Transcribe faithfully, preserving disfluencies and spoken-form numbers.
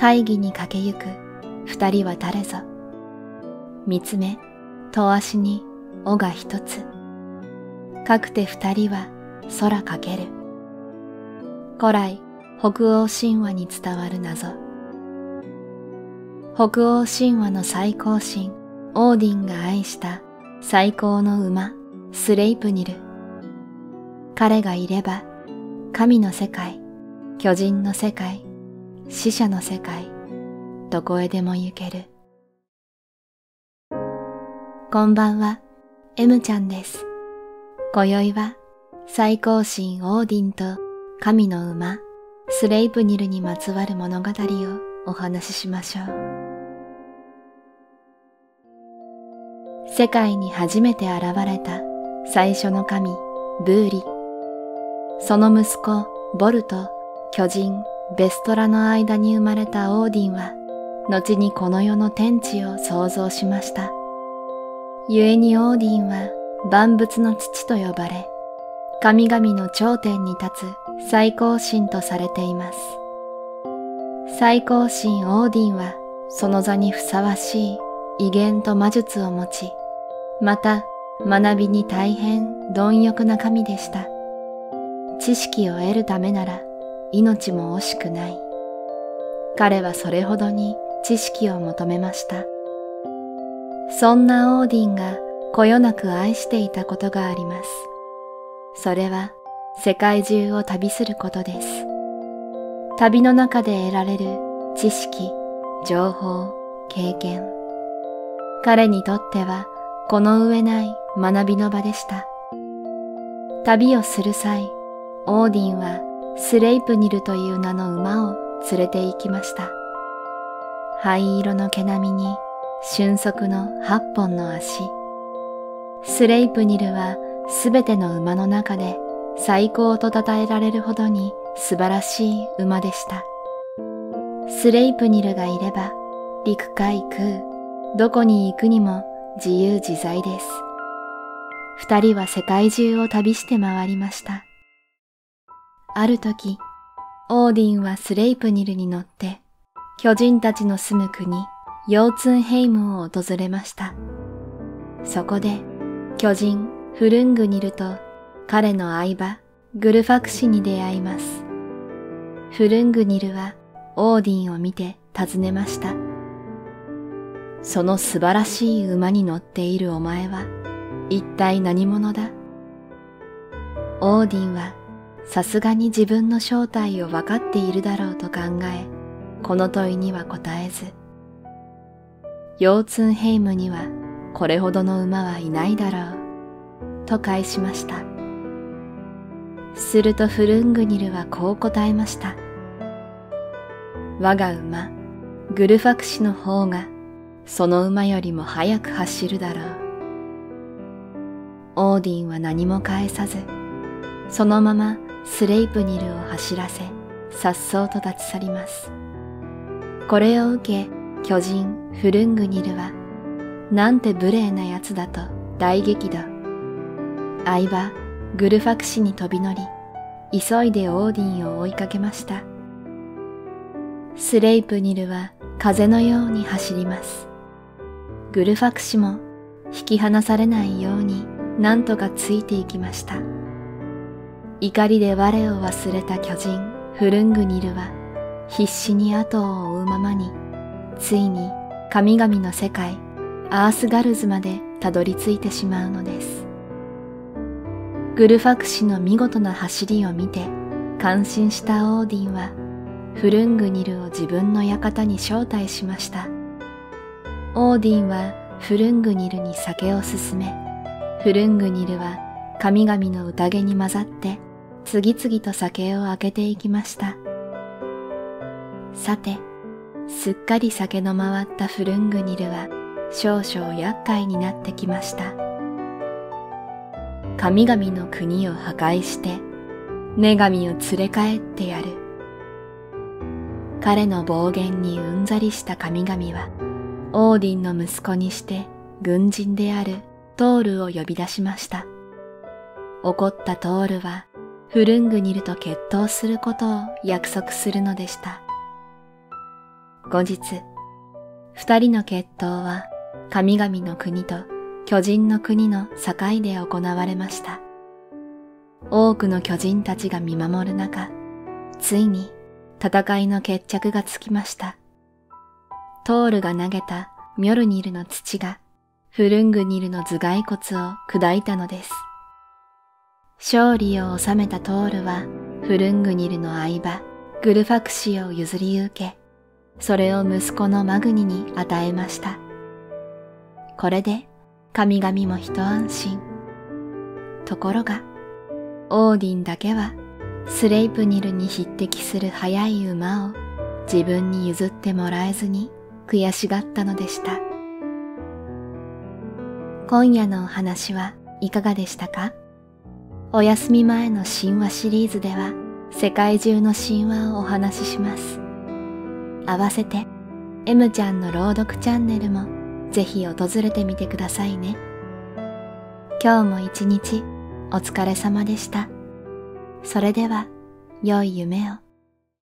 会議に駆けゆく二人は誰ぞ。三つ目、戸足に尾が一つ。かくて二人は空かける。古来、北欧神話に伝わる謎。北欧神話の最高神、オーディンが愛した最高の馬、スレイプニル。彼がいれば、神の世界、巨人の世界、死者の世界、どこへでも行ける。こんばんは、M ちゃんです。今宵は、最高神オーディンと神の馬、スレイプニルにまつわる物語をお話ししましょう。世界に初めて現れた最初の神、ブーリ。その息子、ボルと巨人、ベストラの間に生まれたオーディンは、後にこの世の天地を創造しました。故にオーディンは万物の父と呼ばれ、神々の頂点に立つ最高神とされています。最高神オーディンは、その座にふさわしい威厳と魔術を持ち、また学びに大変貪欲な神でした。知識を得るためなら命も惜しくない。彼はそれほどに知識を求めました。そんなオーディンがこよなく愛していたことがあります。それは世界中を旅することです。旅の中で得られる知識、情報、経験。彼にとってはこの上ない学びの場でした。旅をする際、オーディンはスレイプニルという名の馬を連れて行きました。灰色の毛並みに俊足の八本の足。スレイプニルはすべての馬の中で最高と称えられるほどに素晴らしい馬でした。スレイプニルがいれば陸海空どこに行くにも自由自在です。二人は世界中を旅して回りました。ある時、オーディンはスレイプニルに乗って巨人たちの住む国ヨーツンヘイムを訪れました。そこで巨人フルングニルと彼の相場グルファクシに出会います。フルングニルはオーディンを見て尋ねました。その素晴らしい馬に乗っているお前は一体何者だ？オーディンはさすがに自分の正体を分かっているだろうと考え、この問いには答えず、ヨーツンヘイムにはこれほどの馬はいないだろう、と返しました。するとフルングニルはこう答えました。我が馬、グルファクシの方が、その馬よりも速く走るだろう。オーディンは何も返さず、そのままスレイプニルを走らせ、颯爽と立ち去ります。これを受け、巨人フルングニルは、なんて無礼な奴だと大激怒。相場グルファクシに飛び乗り、急いでオーディンを追いかけました。スレイプニルは風のように走ります。グルファクシも引き離されないように何とかついていきました。怒りで我を忘れた巨人フルングニルは必死に後を追うままに、ついに神々の世界アースガルズまでたどり着いてしまうのです。グルファクシの見事な走りを見て感心したオーディンはフルングニルを自分の館に招待しました。オーディンはフルングニルに酒を勧め、フルングニルは神々の宴に混ざって次々と酒を開けていきました。さて、すっかり酒の回ったフルングニルは少々厄介になってきました。神々の国を破壊して女神を連れ帰ってやる。彼の暴言にうんざりした神々はオーディンの息子にして軍人であるトールを呼び出しました。怒ったトールはフルングニルと決闘することを約束するのでした。 後日、二人の決闘は神々の国と巨人の国の境で行われました。多くの巨人たちが見守る中、ついに戦いの決着がつきました。トールが投げたミョルニルの土がフルングニルの頭蓋骨を砕いたのです。勝利を収めたトールはフルングニルの相場グルファクシを譲り受け、それを息子のマグニに与えました。これで神々も一安心。ところが、オーディンだけはスレイプニルに匹敵する速い馬を自分に譲ってもらえずに悔しがったのでした。今夜のお話はいかがでしたか？お休み前の神話シリーズでは世界中の神話をお話しします。合わせて M ちゃんの朗読チャンネルもぜひ訪れてみてくださいね。今日も一日お疲れ様でした。それでは良い夢を。